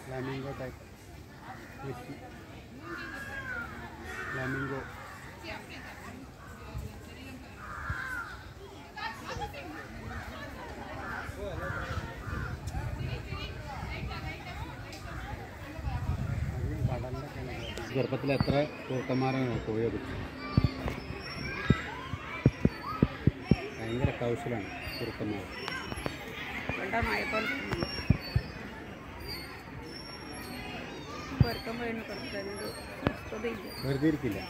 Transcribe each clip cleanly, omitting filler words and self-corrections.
Flamingo type. Flamingo. ചെറുപ്പത്തിൽ എത്ര കൂട്ടന്മാരാണ് പോയത്. ഭയങ്കര കൗശലാണ് കുറുക്കന്മാർ. വെറുതെ ഇരിക്കില്ല.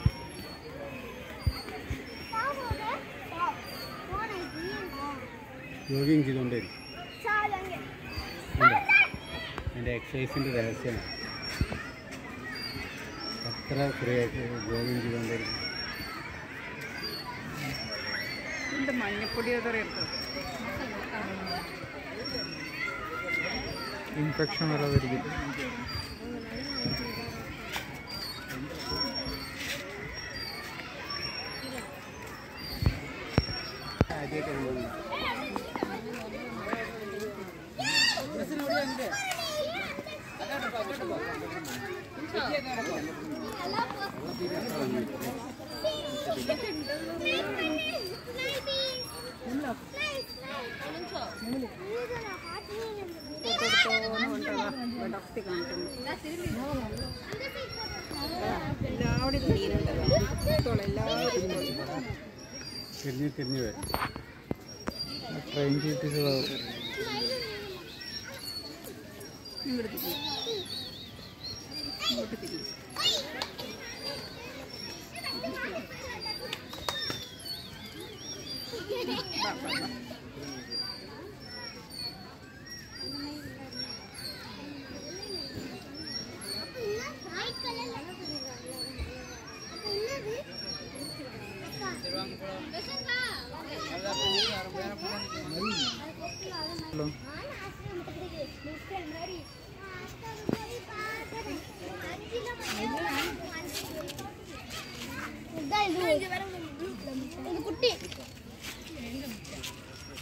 ജോഗിങ് ചെയ്തുകൊണ്ടേയിരിക്കും. എൻ്റെ എക്സസൈസിൻ്റെ രഹസ്യമാണ്. അത്ര ഫ്രീ ആയിട്ട് ജോഗിങ് ചെയ്തുകൊണ്ടേയിരിക്കും. മഞ്ഞപ്പൊടി ഇൻഫെക്ഷൻ വരാതിരിക്കും. തിരിഞ്ഞ് വരും. ട്രെയിൻ ചെയ്തിട്ട്